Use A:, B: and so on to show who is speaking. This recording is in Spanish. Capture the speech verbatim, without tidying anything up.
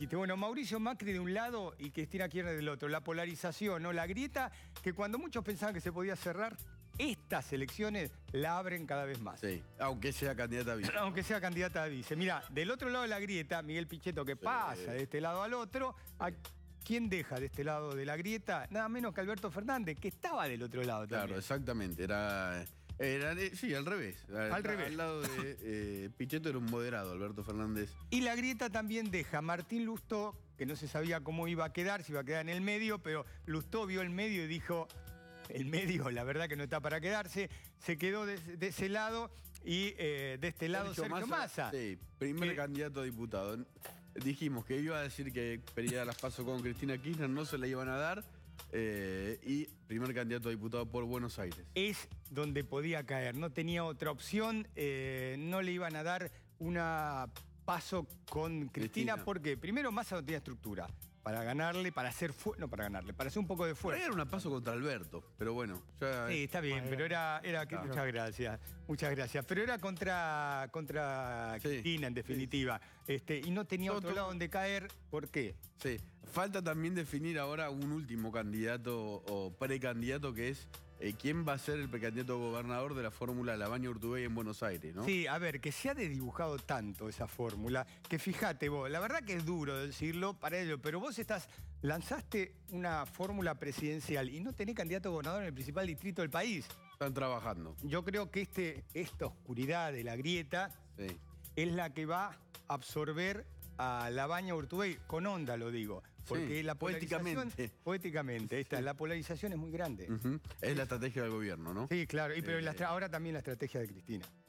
A: dijiste. Bueno, Mauricio Macri de un lado y Cristina Kirchner del otro. La polarización, ¿no? La grieta que cuando muchos pensaban que se podía cerrar, estas elecciones la abren cada vez más.
B: Sí, aunque sea candidata a vice.
A: Aunque sea candidata a vice. Mira, del otro lado de la grieta, Miguel Pichetto que sí. pasa de este lado al otro. ¿A quién deja de este lado de la grieta? Nada menos que Alberto Fernández, que estaba del otro lado también.
B: Claro, exactamente. Era... Era, sí, al revés.
A: Al, al revés.
B: Al lado de eh, Pichetto era un moderado, Alberto Fernández.
A: Y la grieta también deja a Martín Lustó, que no se sabía cómo iba a quedar, si iba a quedar en el medio, pero Lustó vio el medio y dijo, el medio la verdad que no está para quedarse, se quedó de, de ese lado y eh, de este lado Sergio, Sergio Massa.
B: Massa. Sí, primer
A: que,
B: candidato a diputado. Dijimos que iba a decir que pedía las pasos con Cristina Kirchner, no se la iban a dar. Eh, y primer candidato a diputado por Buenos Aires.
A: Es donde podía caer, no tenía otra opción, eh, no le iban a dar una paso con Cristina, Cristina. Porque primero Massa no tenía estructura para ganarle, para hacer fuerza, no para ganarle, para hacer un poco de fuerza.
B: Era una paso contra Alberto, pero bueno. Ya...
A: Sí, está bien, bueno, pero era, era claro. Muchas gracias, muchas gracias. Pero era contra, contra sí. Cristina, en definitiva. Sí. Este, y no tenía todo, otro todo. lado donde caer, ¿por qué?
B: Sí, falta también definir ahora un último candidato o precandidato que es eh, quién va a ser el precandidato gobernador de la fórmula Lavagna Urtubey en Buenos Aires, ¿no?
A: Sí, a ver, que se ha desdibujado tanto esa fórmula, que fíjate vos, la verdad que es duro decirlo para ello, pero vos estás, lanzaste una fórmula presidencial y no tenés candidato gobernador en el principal distrito del país.
B: Están trabajando.
A: Yo creo que este, esta oscuridad de la grieta sí. es la que va a absorber a Lavagna Urtubey, con onda lo digo, porque sí, la polarización...
B: Poéticamente.
A: Poéticamente, esta, sí. la polarización es muy grande.
B: Uh-huh. Es la estrategia del gobierno, ¿no?
A: Sí, claro, y, pero eh, la, ahora también la estrategia de Cristina.